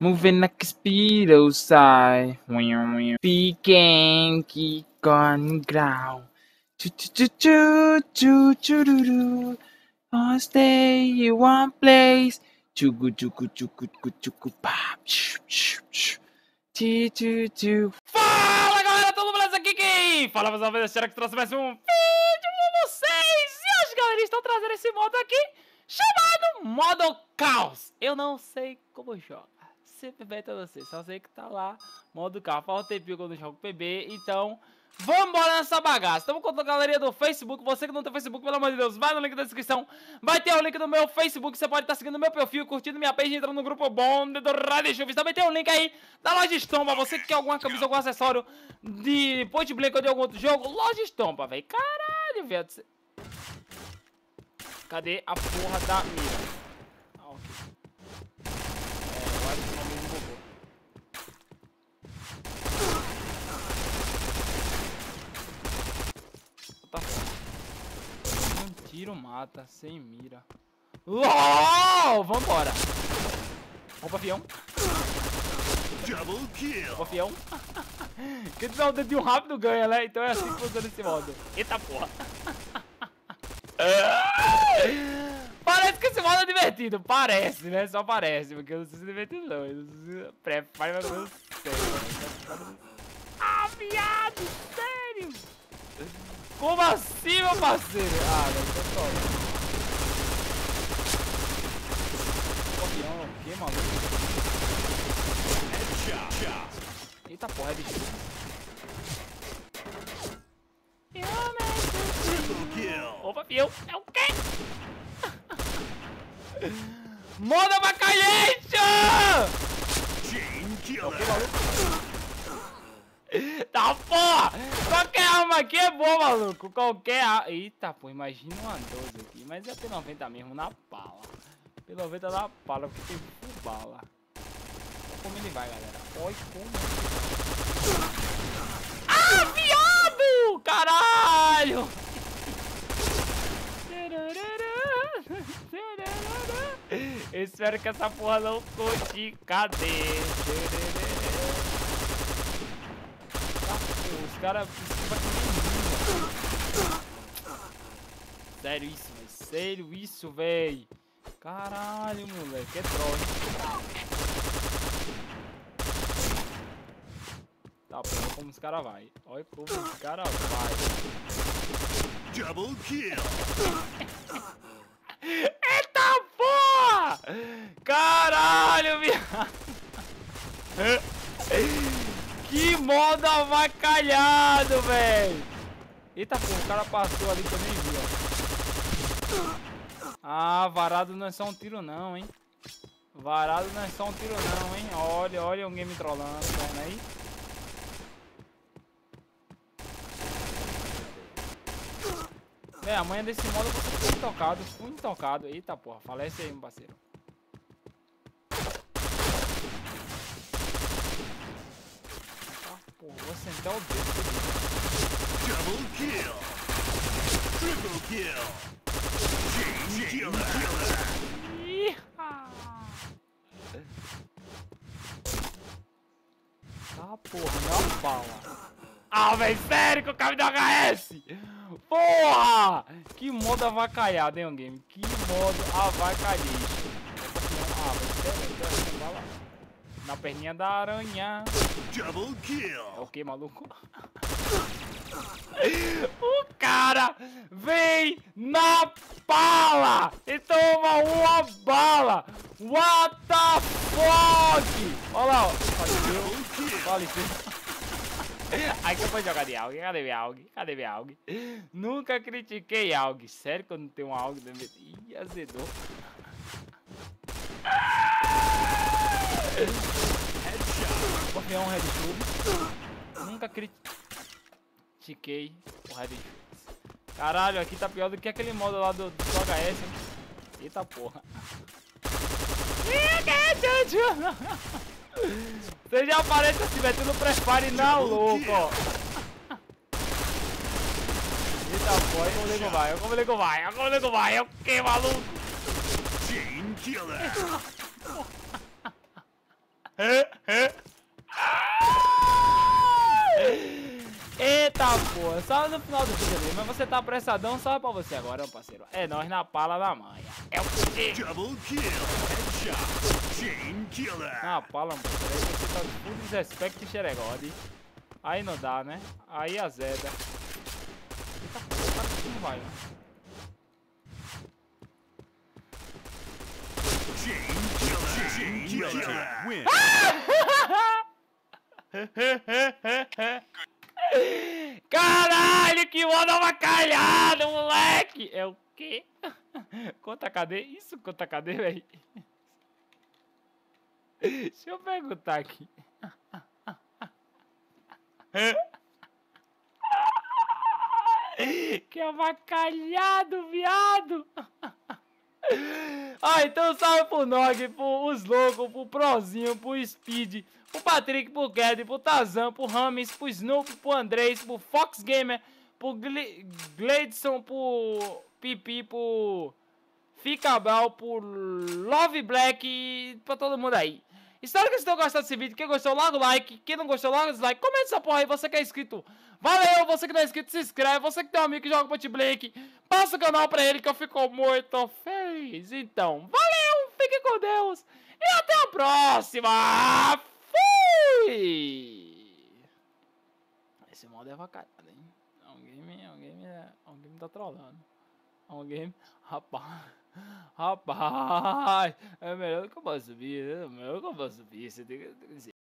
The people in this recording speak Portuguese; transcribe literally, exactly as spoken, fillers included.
Moving like a speedo side. Peeking, keep on growl. Choo choo choo choo choo choo choo. I'll stay in one place. Chugu chugu chugu chugu chugu pá. Tchu tchu tchu. Fala galera, todo mundo beleza aqui? Quem fala mais uma vez, será que trouxe mais um vídeo pra vocês? E hoje, galera, estão trazendo esse modo aqui chamado Modo Caos. Eu não sei como joga, sempre bem pra vocês, só sei que tá lá, Modo Caos. Faz um tempinho que eu não jogo P B, então vamos embora nessa bagaça. Estamos com a galeria do Facebook. Você que não tem Facebook, pelo amor de Deus, vai no link da descrição. Vai ter o link do meu Facebook. Você pode estar seguindo meu perfil, curtindo minha page, entrando no grupo bonde do Rádio Chuvis. Também tem o link aí da Loja Estompa. Você que quer alguma camisa, algum acessório de Point Blank ou de algum outro jogo, Loja Estompa, velho. Caralho, velho. Cadê a porra da mira? Ah, ok. É, eu acho que não mesmo robô. Tá foda. Um tiro mata, sem mira. LOL! Vambora! Opa, fião. Opa, fião. Quem tiver o dedinho rápido ganha, né? Então é assim que funciona esse modo. Eita porra! Parece que esse modo é divertido. Parece, né? Só parece. Porque eu não sei se é divertido, não. Eu não sei se... Prepare mais ou menos sério. Ah, viado! Sério? Como assim, meu parceiro? Ah, não, tô só. Copião, o que, maluco? Eita porra, é bicho. Opa, fiel. É o quê? Moda bacalhete! É o que, maluco? Tá porra! Qualquer arma aqui é boa, maluco. Qualquer arma. Eita, pô, imagina uma doze aqui. Mas é P noventa mesmo, na bala. P noventa na bala, porque tem full bala. Olha como ele vai, galera. Olha como ele vai. Ah, viado! Caralho! Eu espero que essa porra não conte. Cadê? Os caras esquivam que nem mim. Sério isso, velho. Sério isso, velho. Caralho, moleque. É troll. Tá, pô, olha como os caras vai. Olha como os caras vai. Double kill. Eita porra! Caralho, viado. Que modo avacalhado, velho! Eita porra, o cara passou ali que eu nem vi, ó. Ah, varado não é só um tiro não, hein? Varado não é só um tiro não, hein? Olha, olha o game trollando, tá vendo aí? É, amanhã desse modo você foi intocado, fui intocado. Eita porra, falece aí, meu parceiro. Porra, vou sentar o dedo. Double kill! Triple kill! Chain killer! Tá porra, não bala. Ah, velho, sério que o cara me deu H S? Porra! Que modo avacalhado, hein, game? Que modo avacalhado. Ah, velho, sério, bala. Na perninha da aranha. Double kill. É o que, maluco? O cara vem na bala e toma uma bala. What the fuck? Olha lá, ó. Faleceu. Faleceu. Aí que eu vou jogar de AUG. Cadê minha AUG? Cadê minha AUG? Nunca critiquei AUG. Sério que eu não tenho uma AUG? Ih, azedou. Vou pegar um Red Tube. Nunca critiquei o Red Tube. Caralho, aqui tá pior do que aquele modo lá do, do H S. Hein? Eita porra. Você já aparece assim, velho. Tu não prepare não, louco, ó. Eita porra, como o nego vai, como o nego vai, como o nego vai. É o que, maluco? Chain killer. Eita porra, só no final do vídeo ali, mas você tá apressadão, só pra você agora, meu parceiro. É nós na pala da manha. É o quê? Double kill, headshot, chain killer. Na pala, mano. Aí você tá full desrespeito e xeregode. Aí não dá, né? Aí azeda. Eita porra, cara, que não vai, mano. Chain killer, chain killer, win. Caralho, que modo avacalhado, moleque! É o quê? Conta cadê? Isso, conta cadê, velho? Deixa eu perguntar aqui. Que avacalhado, viado! Ah, então salve pro Nog, pro Slogo, pro Prozinho, pro Speed, pro Patrick, pro Ged, pro Tazan, pro Rames, pro Snoop, pro Andrés, pro Fox Gamer, pro Gle Gleidson, pro Pipi, pro Ficabral, pro Love Black e pra todo mundo aí. Espero que vocês tenham gostado desse vídeo. Quem gostou, logo like. Quem não gostou, logo dislike. Comenta essa porra aí, você que é inscrito. Valeu, você que não é inscrito, se inscreve. Você que tem um amigo que joga Point Blank, passa o canal pra ele que eu fico muito feliz. Então, valeu, fique com Deus. E até a próxima. Fui! Esse modo é vacalhado, hein? Alguém, alguém, alguém me tá trolando. Alguém, rapaz... Rapaz, é melhor que eu possa subir, é melhor que eu possa subir, você tem que dizer.